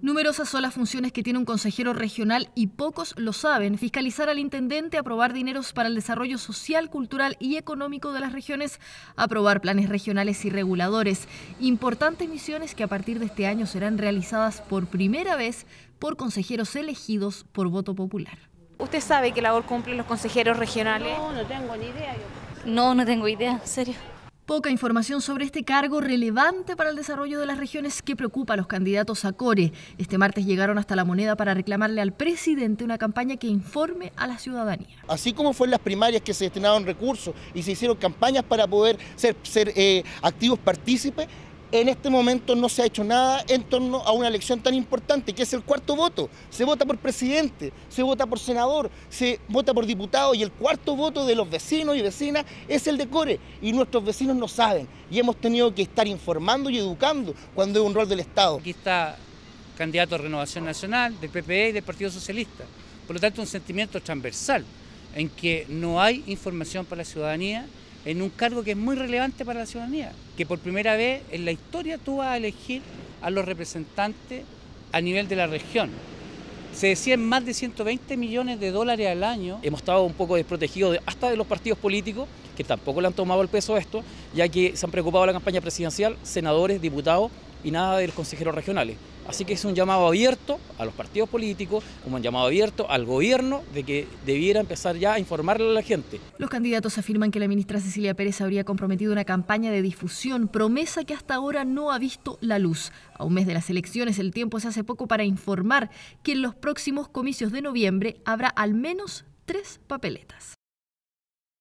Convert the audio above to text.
Numerosas son las funciones que tiene un consejero regional y pocos lo saben. Fiscalizar al intendente, aprobar dineros para el desarrollo social, cultural y económico de las regiones, aprobar planes regionales y reguladores. Importantes misiones que a partir de este año serán realizadas por primera vez por consejeros elegidos por voto popular. ¿Usted sabe qué labor cumplen los consejeros regionales? No tengo ni idea. No tengo idea, en serio. Poca información sobre este cargo relevante para el desarrollo de las regiones que preocupa a los candidatos a Core. Este martes llegaron hasta La Moneda para reclamarle al presidente una campaña que informe a la ciudadanía. Así como fue en las primarias que se destinaron recursos y se hicieron campañas para poder ser activos partícipes, en este momento no se ha hecho nada en torno a una elección tan importante que es el cuarto voto. Se vota por presidente, se vota por senador, se vota por diputado y el cuarto voto de los vecinos y vecinas es el de Core. Y nuestros vecinos no saben y hemos tenido que estar informando y educando cuando es un rol del Estado. Aquí está candidato a Renovación Nacional, del PPD y del Partido Socialista. Por lo tanto, un sentimiento transversal en que no hay información para la ciudadanía en un cargo que es muy relevante para la ciudadanía, que por primera vez en la historia tú vas a elegir a los representantes a nivel de la región. Se decían más de 120 millones de dólares al año. Hemos estado un poco desprotegidos hasta de los partidos políticos, que tampoco le han tomado el peso a esto, ya que se han preocupado de la campaña presidencial, senadores, diputados y nada de los consejeros regionales. Así que es un llamado abierto a los partidos políticos, como un llamado abierto al gobierno de que debiera empezar ya a informarle a la gente. Los candidatos afirman que la ministra Cecilia Pérez habría comprometido una campaña de difusión, promesa que hasta ahora no ha visto la luz. A un mes de las elecciones, el tiempo se hace poco para informar que en los próximos comicios de noviembre habrá al menos 3 papeletas.